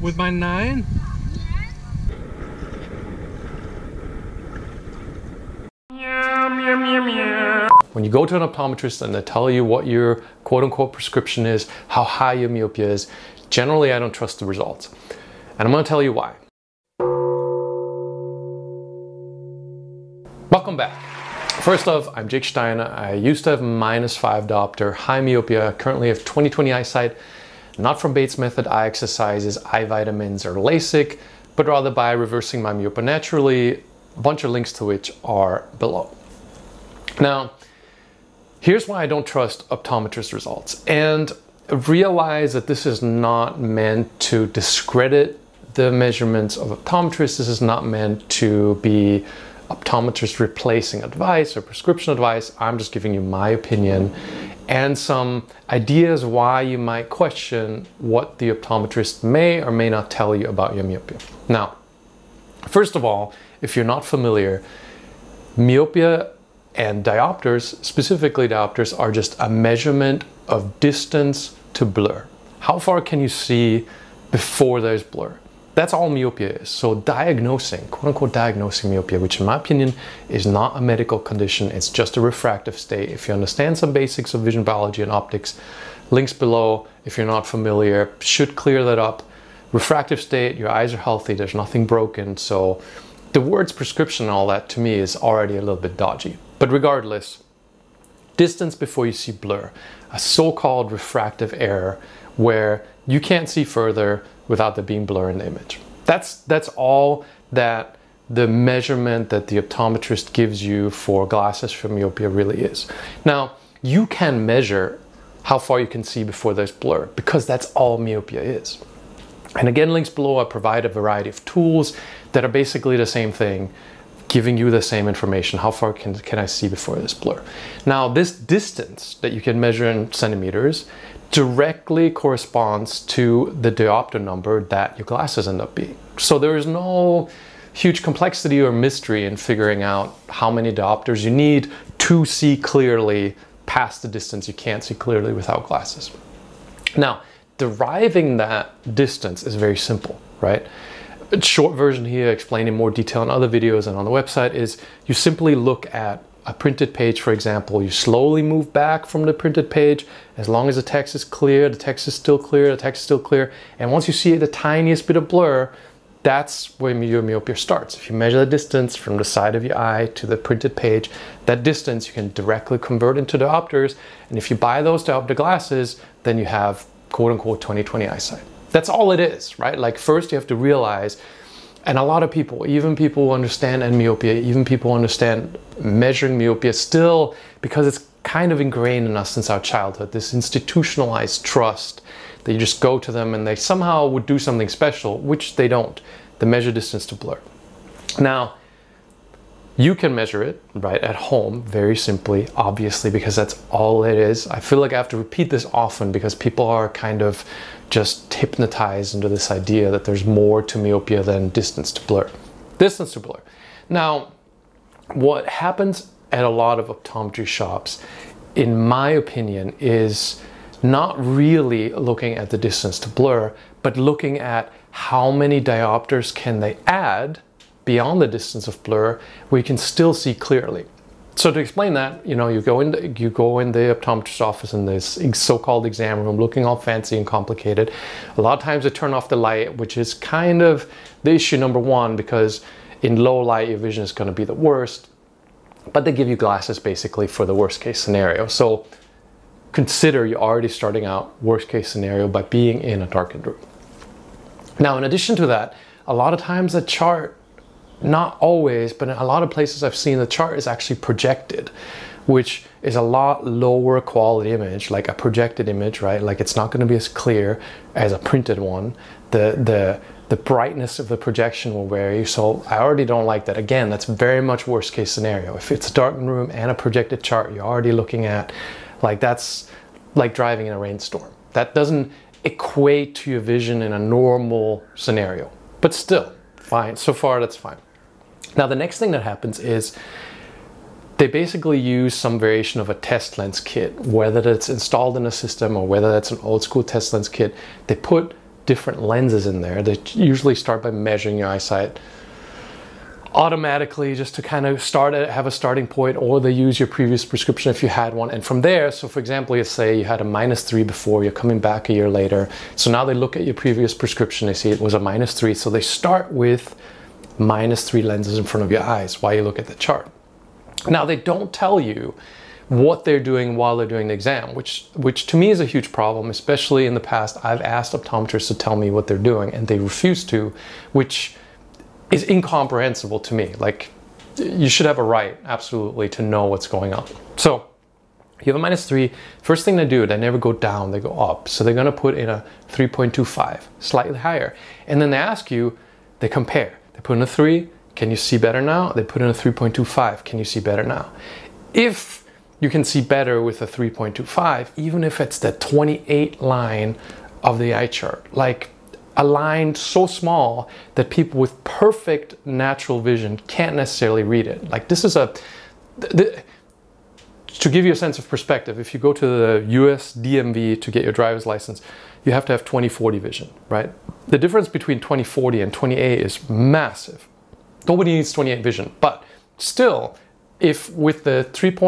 With my 9? When you go to an optometrist and they tell you what your quote-unquote prescription is, how high your myopia is, generally I don't trust the results. And I'm going to tell you why. Welcome back. First off, I'm Jake Steiner. I used to have -5 diopter, high myopia, currently have 20/20 eyesight, not from Bates method, eye exercises, eye vitamins, or LASIK, but rather by reversing my myopia naturally, a bunch of links to which are below. Now, here's why I don't trust optometrist results, and realize that this is not meant to discredit the measurements of optometrists. This is not meant to be optometrist replacing advice or prescription advice. I'm just giving you my opinion and some ideas why you might question what the optometrist may or may not tell you about your myopia. Now, first of all, if you're not familiar, myopia and diopters, specifically diopters, are just a measurement of distance to blur. How far can you see before there's blur? That's all myopia is. So diagnosing, quote unquote diagnosing myopia, which in my opinion is not a medical condition, it's just a refractive state. If you understand some basics of vision biology and optics, links below, if you're not familiar, should clear that up. Refractive state, your eyes are healthy, there's nothing broken. So the words prescription and all that to me is already a little bit dodgy. But regardless, distance before you see blur, a so-called refractive error where you can't see further without there being blur in the image. That's all that the measurement that the optometrist gives you for glasses for myopia really is. Now, you can measure how far you can see before there's blur because that's all myopia is. And again, links below, I provide a variety of tools that are basically the same thing, giving you the same information. How far can I see before there's blur? Now, this distance that you can measure in centimeters directly corresponds to the diopter number that your glasses end up being. So there is no huge complexity or mystery in figuring out how many diopters you need to see clearly past the distance you can't see clearly without glasses. Now, deriving that distance is very simple, right? A short version here, explained in more detail in other videos and on the website, is you simply look at a printed page, for example. You slowly move back from the printed page. As long as the text is clear, the text is still clear, the text is still clear. And once you see the tiniest bit of blur, that's where your myopia starts. If you measure the distance from the side of your eye to the printed page, that distance you can directly convert into diopters. And if you buy those diopter glasses, then you have quote unquote 20/20 eyesight. That's all it is, right? Like, first you have to realize, and a lot of people, even people who understand myopia, even people who understand measuring myopia, still, because it's kind of ingrained in us since our childhood, this institutionalized trust that you just go to them and they somehow would do something special, which they don't. They measure distance to blur. Now, you can measure it, right, at home, very simply, obviously, because that's all it is. I feel like I have to repeat this often because people are kind of just hypnotized into this idea that there's more to myopia than distance to blur. Distance to blur. Now, what happens at a lot of optometry shops, in my opinion, is not really looking at the distance to blur, but looking at how many diopters can they add beyond the distance of blur where you can still see clearly. So to explain that, you know, you go in the optometrist's office in this so-called exam room looking all fancy and complicated. A lot of times they turn off the light, which is kind of the issue number one, because in low light your vision is going to be the worst, but they give you glasses basically for the worst case scenario. So consider you're already starting out worst case scenario by being in a darkened room. Now, in addition to that, a lot of times the chart, not always, but in a lot of places I've seen, the chart is actually projected, which is a lot lower quality image, like a projected image, right? Like, it's not going to be as clear as a printed one. The brightness of the projection will vary. So I already don't like that. Again, that's very much worst case scenario. If it's a darkened room and a projected chart, you're already looking at, like, that's like driving in a rainstorm. That doesn't equate to your vision in a normal scenario, but still fine. So far, that's fine. Now, the next thing that happens is they basically use some variation of a test lens kit, whether it's installed in a system or whether that's an old school test lens kit. They put different lenses in there. They usually start by measuring your eyesight automatically just to kind of have a starting point, or they use your previous prescription if you had one. And from there, so for example, let's say you had a -3 before, you're coming back a year later. So now they look at your previous prescription, they see it was a -3. So they start with -3 lenses in front of your eyes while you look at the chart. Now they don't tell you what they're doing while they're doing the exam, which to me is a huge problem, especially in the past. I've asked optometrists to tell me what they're doing and they refuse to, which is incomprehensible to me. Like, you should have a right, absolutely, to know what's going on. So you have a -3. First thing they do, they never go down, they go up. So they're gonna put in a 3.25, slightly higher. And then they ask you, they compare. They put in a 3, can you see better now? They put in a 3.25, can you see better now? If you can see better with a 3.25, even if it's the 28 line of the eye chart, like a line so small that people with perfect natural vision can't necessarily read it. Like, this is to give you a sense of perspective, if you go to the US DMV to get your driver's license, you have to have 20/40 vision, right? The difference between 20/40 and 28 is massive. Nobody needs 28 vision, but still, if with the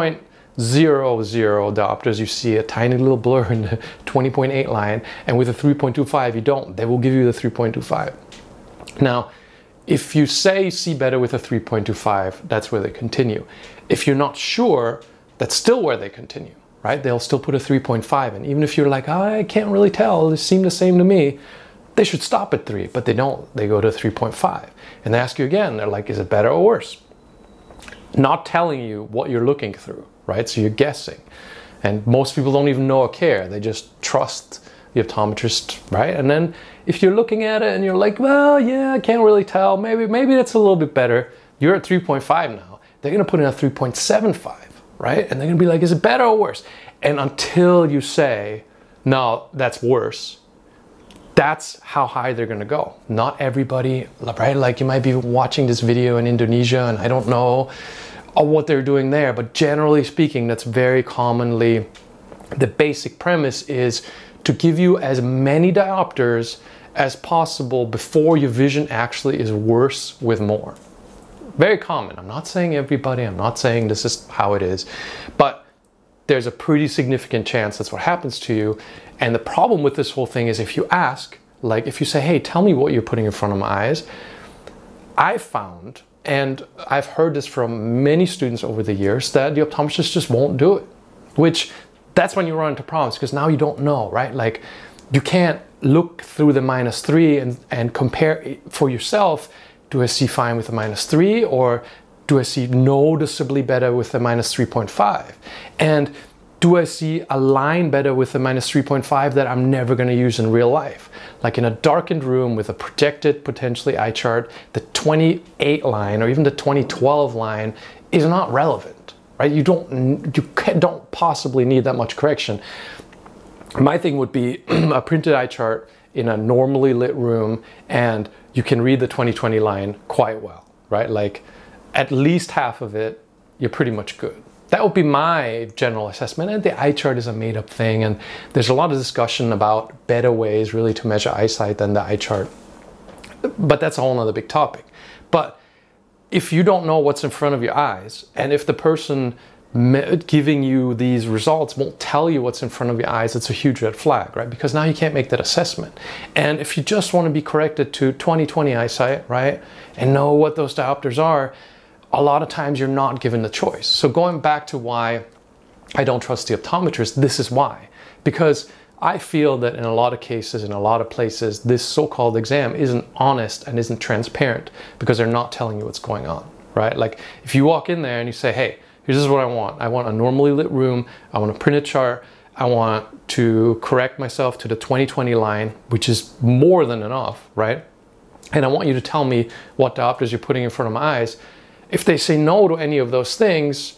3.00 diopters you see a tiny little blur in the 20.8 line, and with a 3.25 you don't, they will give you the 3.25. Now, if you say see better with a 3.25, that's where they continue. If you're not sure, that's still where they continue, right? They'll still put a 3.5 in. Even if you're like, oh, I can't really tell, they seem the same to me, they should stop at 3, but they don't. They go to 3.5. And they ask you again, they're like, is it better or worse? Not telling you what you're looking through, right? So you're guessing. And most people don't even know or care. They just trust the optometrist, right? And then if you're looking at it and you're like, well, yeah, I can't really tell. Maybe that's a little bit better. You're at 3.5 now. They're gonna put in a 3.75, right? And they're gonna be like, is it better or worse? And until you say, no, that's worse, that's how high they're gonna go. Not everybody, right? Like, you might be watching this video in Indonesia and I don't know what they're doing there, but generally speaking, that's very commonly, the basic premise is to give you as many diopters as possible before your vision actually is worse with more. Very common. I'm not saying everybody, I'm not saying this is how it is, but there's a pretty significant chance that's what happens to you. And the problem with this whole thing is, if you ask, like if you say, hey, tell me what you're putting in front of my eyes, I've found, and I've heard this from many students over the years, that the optometrist just won't do it. Which, that's when you run into problems, because now you don't know, right? Like, you can't look through the -3 and compare it for yourself. Do I see fine with a -3, or do I see noticeably better with a -3.5? And do I see a line better with a -3.5 that I'm never going to use in real life? Like in a darkened room with a projected, potentially eye chart, the 28 line or even the 2012 line is not relevant, right? You don't possibly need that much correction. My thing would be a printed eye chart in a normally lit room, and you can read the 20/20 line quite well, right? Like, at least half of it, you're pretty much good. That would be my general assessment. And the eye chart is a made-up thing, and there's a lot of discussion about better ways really to measure eyesight than the eye chart. But that's a whole nother big topic. But if you don't know what's in front of your eyes, and if the person giving you these results won't tell you what's in front of your eyes, it's a huge red flag, right? Because now you can't make that assessment. And if you just want to be corrected to 20/20 eyesight, right, and know what those diopters are, a lot of times you're not given the choice. So going back to why I don't trust the optometrist, this is why. Because I feel that in a lot of cases, in a lot of places, this so-called exam isn't honest and isn't transparent, because they're not telling you what's going on, right? Like, if you walk in there and you say, hey, here's what I want. I want a normally lit room. I want a printed chart. I want to correct myself to the 20/20 line, which is more than enough, right? And I want you to tell me what diopters you're putting in front of my eyes. If they say no to any of those things,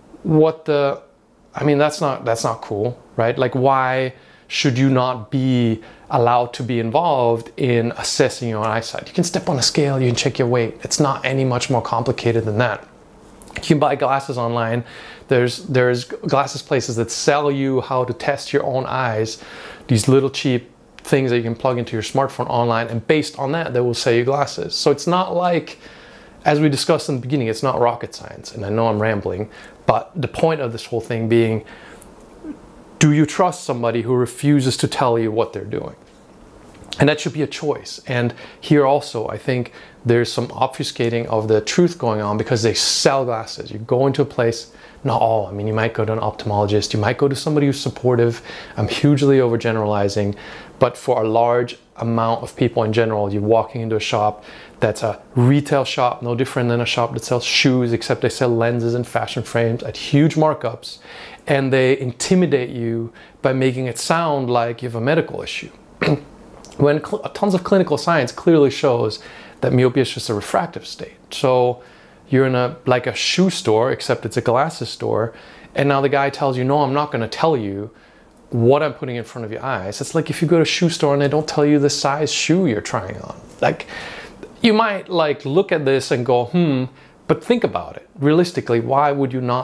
that's not cool, right? Like, why should you not be allowed to be involved in assessing your eyesight? You can step on a scale, you can check your weight. It's not any much more complicated than that. You can buy glasses online. There's glasses places that sell you how to test your own eyes. These little cheap things that you can plug into your smartphone online, and based on that, they will sell you glasses. So it's not like, as we discussed in the beginning, it's not rocket science. And I know I'm rambling, but the point of this whole thing being, do you trust somebody who refuses to tell you what they're doing? And that should be a choice. And here also, I think there's some obfuscating of the truth going on because they sell glasses. You go into a place, not all, I mean, you might go to an ophthalmologist, you might go to somebody who's supportive. I'm hugely overgeneralizing, but for a large amount of people in general, you're walking into a shop that's a retail shop, no different than a shop that sells shoes, except they sell lenses and fashion frames at huge markups, and they intimidate you by making it sound like you have a medical issue. When tons of clinical science clearly shows that myopia is just a refractive state. So you're in like a shoe store, except it's a glasses store, and now the guy tells you, no, I'm not going to tell you what I'm putting in front of your eyes. It's like if you go to a shoe store and they don't tell you the size shoe you're trying on. Like, you might like look at this and go, but think about it. Realistically, why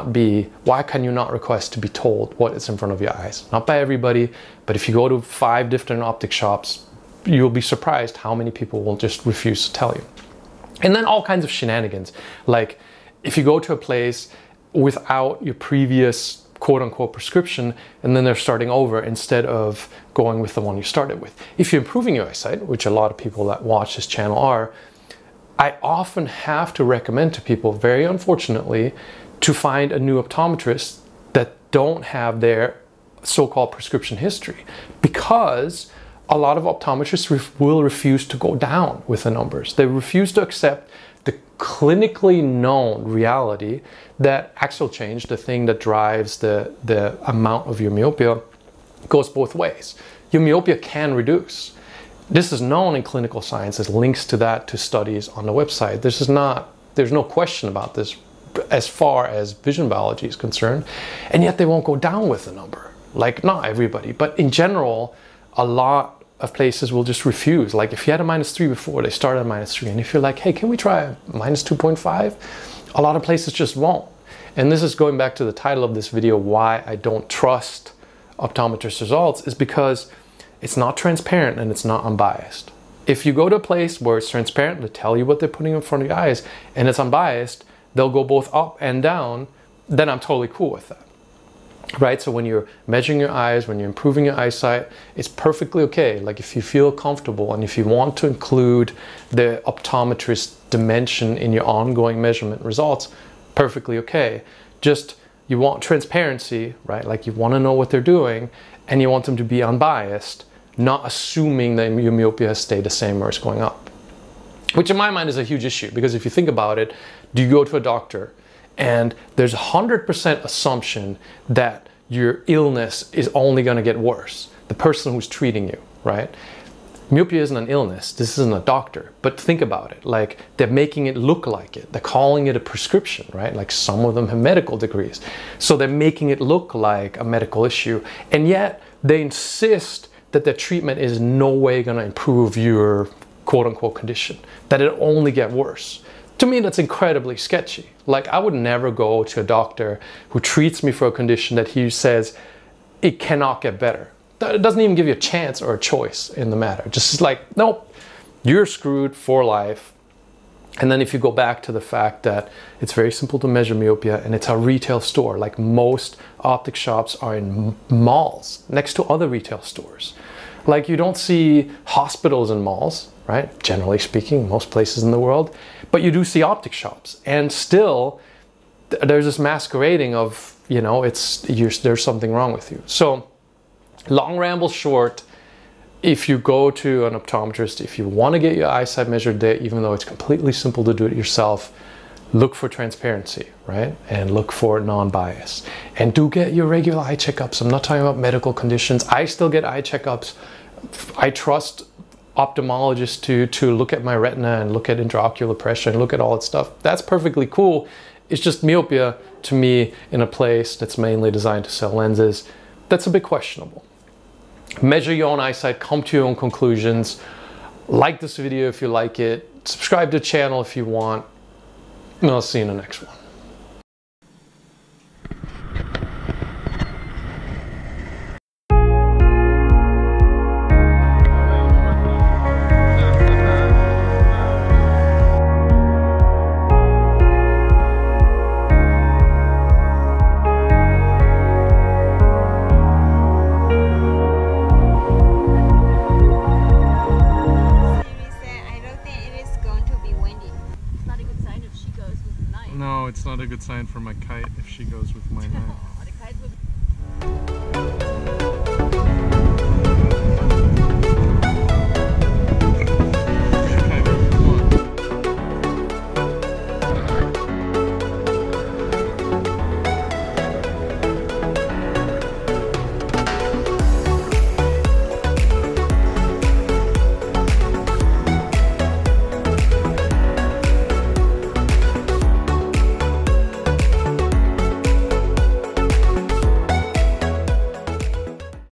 can you not request to be told what is in front of your eyes? Not by everybody, but if you go to 5 different optic shops, you'll be surprised how many people will just refuse to tell you. And then all kinds of shenanigans. Like if you go to a place without your previous quote unquote prescription, and then they're starting over instead of going with the one you started with. If you're improving your eyesight, which a lot of people that watch this channel are, I often have to recommend to people, very unfortunately, to find a new optometrist that don't have their so-called prescription history, because a lot of optometrists will refuse to go down with the numbers. They refuse to accept the clinically known reality that axial change, the thing that drives the amount of your myopia, goes both ways. Your myopia can reduce. This is known in clinical science. There's links to that, to studies on the website. There's no question about this as far as vision biology is concerned, and yet they won't go down with the number. Like, not everybody, but in general, a lot of places will just refuse. Like if you had a -3 before, they start at -3. And if you're like, hey, can we try a -2.5? A lot of places just won't. And this is going back to the title of this video, why I don't trust optometrist results, is because it's not transparent and it's not unbiased. If you go to a place where it's transparent, they tell you what they're putting in front of your eyes, and it's unbiased, they'll go both up and down, then I'm totally cool with that. Right? So when you're measuring your eyes, when you're improving your eyesight, it's perfectly okay. Like if you feel comfortable and if you want to include the optometrist dimension in your ongoing measurement results, perfectly okay. Just, you want transparency, right? Like you want to know what they're doing, and you want them to be unbiased, not assuming that your myopia has stayed the same or it's going up. Which in my mind is a huge issue, because if you think about it, do you go to a doctor and there's a 100% assumption that your illness is only going to get worse? The person who's treating you, right? Myopia isn't an illness. This isn't a doctor. But think about it. Like, they're making it look like it. They're calling it a prescription, right? Like, some of them have medical degrees. So they're making it look like a medical issue. And yet they insist that their treatment is no way going to improve your quote unquote condition, that it'll only get worse. To me, that's incredibly sketchy. Like, I would never go to a doctor who treats me for a condition that he says it cannot get better. It doesn't even give you a chance or a choice in the matter. Just like, nope, you're screwed for life. And then if you go back to the fact that it's very simple to measure myopia and it's a retail store, like most optic shops are in malls next to other retail stores. Like, you don't see hospitals in malls, right? Generally speaking, most places in the world, but you do see optic shops, and still there's this masquerading of, you know, there's something wrong with you. So long ramble short, if you go to an optometrist, if you want to get your eyesight measured there, even though it's completely simple to do it yourself, look for transparency, right? And look for non-bias. And do get your regular eye checkups. I'm not talking about medical conditions. I still get eye checkups. I trust ophthalmologists to look at my retina and look at intraocular pressure and look at all that stuff. That's perfectly cool. It's just myopia, to me, in a place that's mainly designed to sell lenses, that's a bit questionable. Measure your own eyesight, come to your own conclusions. Like this video if you like it. Subscribe to the channel if you want. And I'll see you in the next one. No, it's not a good sign for my kite if she goes with my knife.